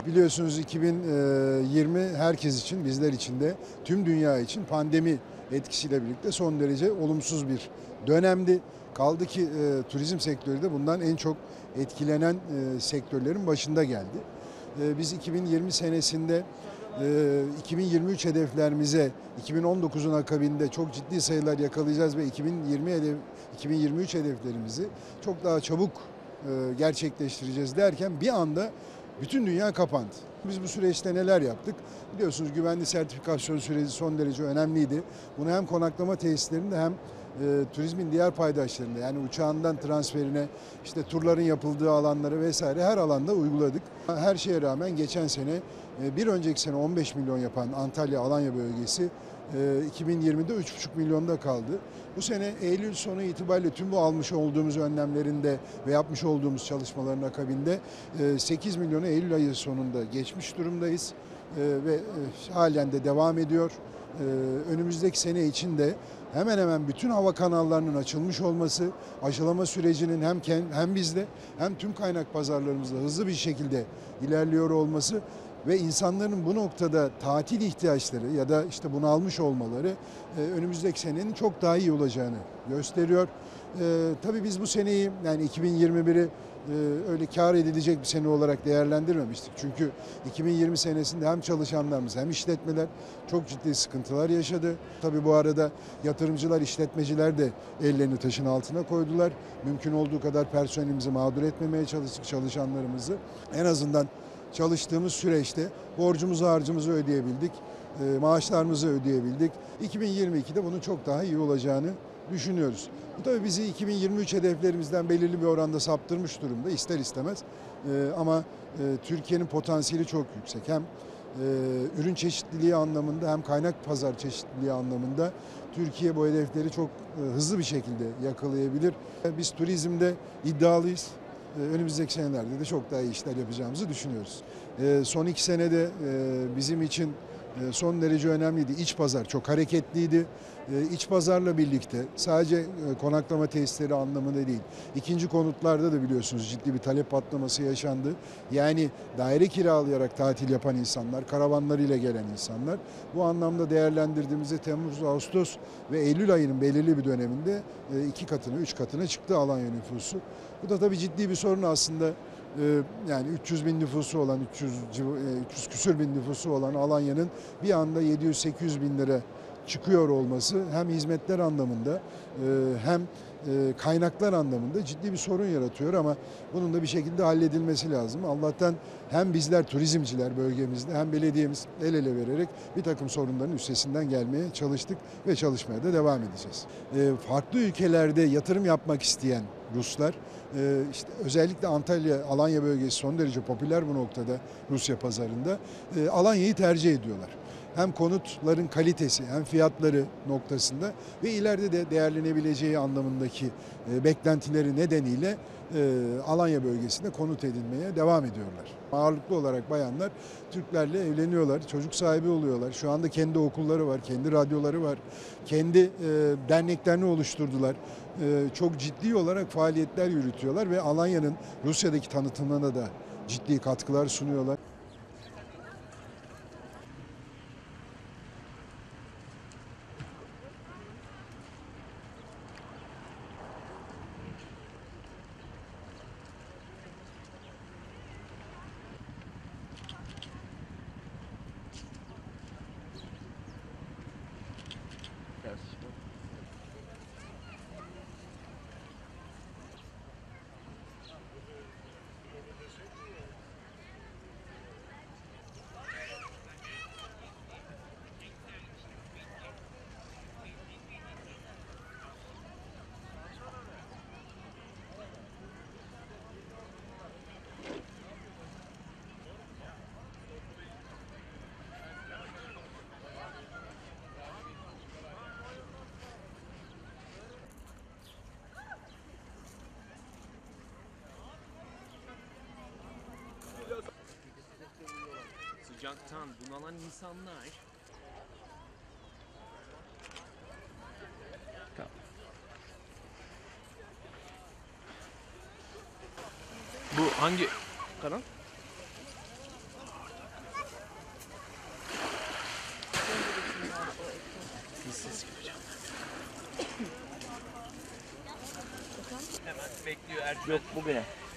Biliyorsunuz 2020 herkes için, bizler için de tüm dünya için pandemi etkisiyle birlikte son derece olumsuz bir dönemdi. Kaldı ki turizm sektörü de bundan en çok etkilenen sektörlerin başında geldi. Biz 2020 senesinde 2023 hedeflerimize 2019'un akabinde çok ciddi sayılar yakalayacağız ve 2023 hedeflerimizi çok daha çabuk gerçekleştireceğiz derken bir anda bütün dünya kapandı. Biz bu süreçte neler yaptık? Biliyorsunuz güvenli sertifikasyon süreci son derece önemliydi. Bunu hem konaklama tesislerinde hem turizmin diğer paydaşlarında, yani uçağından transferine, işte turların yapıldığı alanları vesaire her alanda uyguladık. Her şeye rağmen geçen sene bir önceki sene 15 milyon yapan Antalya Alanya bölgesi 2020'de 3,5 milyonda kaldı. Bu sene Eylül sonu itibariyle tüm bu almış olduğumuz önlemlerinde ve yapmış olduğumuz çalışmaların akabinde 8 milyonu Eylül ayı sonunda geçmiş durumdayız ve halen de devam ediyor. Önümüzdeki sene için de hemen hemen bütün hava kanallarının açılmış olması, aşılama sürecinin hem bizde hem tüm kaynak pazarlarımızda hızlı bir şekilde ilerliyor olması ve insanların bu noktada tatil ihtiyaçları ya da işte bunalmış olmaları önümüzdeki senenin çok daha iyi olacağını gösteriyor. Tabii biz bu seneyi, yani 2021'i öyle kar edilecek bir sene olarak değerlendirmemiştik. Çünkü 2020 senesinde hem çalışanlarımız hem işletmeler çok ciddi sıkıntılar yaşadı. Tabii bu arada yatırımcılar, işletmeciler de ellerini taşın altına koydular. Mümkün olduğu kadar personelimizi mağdur etmemeye çalıştık, çalışanlarımızı. En azından çalıştığımız süreçte borcumuzu, harcımızı ödeyebildik, maaşlarımızı ödeyebildik. 2022'de bunun çok daha iyi olacağını düşünüyoruz. Bu tabii bizi 2023 hedeflerimizden belirli bir oranda saptırmış durumda ister istemez. Ama Türkiye'nin potansiyeli çok yüksek. Hem ürün çeşitliliği anlamında hem kaynak pazar çeşitliliği anlamında Türkiye bu hedefleri çok hızlı bir şekilde yakalayabilir. Biz turizmde iddialıyız. Önümüzdeki senelerde de çok daha iyi işler yapacağımızı düşünüyoruz. Son 2 senede bizim için son derece önemliydi. İç pazar çok hareketliydi. İç pazarla birlikte sadece konaklama tesisleri anlamında değil, ikinci konutlarda da biliyorsunuz ciddi bir talep patlaması yaşandı. Yani daire kiralayarak tatil yapan insanlar, karavanlarıyla gelen insanlar, bu anlamda değerlendirdiğimizde Temmuz, Ağustos ve Eylül ayının belirli bir döneminde 2 katına, 3 katına çıktı Alanya nüfusu. Bu da tabii ciddi bir sorun aslında. Yani 300 bin nüfusu olan, 300 küsür bin nüfusu olan Alanya'nın bir anda 700-800 bin lira çıkıyor olması hem hizmetler anlamında hem kaynaklar anlamında ciddi bir sorun yaratıyor ama bunun da bir şekilde halledilmesi lazım. Allah'tan hem bizler turizmciler bölgemizde hem belediyemiz el ele vererek bir takım sorunların üstesinden gelmeye çalıştık ve çalışmaya da devam edeceğiz. Farklı ülkelerde yatırım yapmak isteyen Ruslar, işte özellikle Antalya, Alanya bölgesi son derece popüler bu noktada Rusya pazarında, Alanya'yı tercih ediyorlar. Hem konutların kalitesi hem fiyatları noktasında ve ileride de değerlenebileceği anlamındaki beklentileri nedeniyle Alanya bölgesinde konut edinmeye devam ediyorlar. Ağırlıklı olarak bayanlar Türklerle evleniyorlar, çocuk sahibi oluyorlar. Şu anda kendi okulları var, kendi radyoları var, kendi derneklerini oluşturdular. Çok ciddi olarak faaliyetler yürütüyorlar ve Alanya'nın Rusya'daki tanıtımına da ciddi katkılar sunuyorlar. Sıcaktan bunalan insanlar bu hangi kanal? ses yapacağım. Hemen bekliyor Ercüment. Yok bugüne.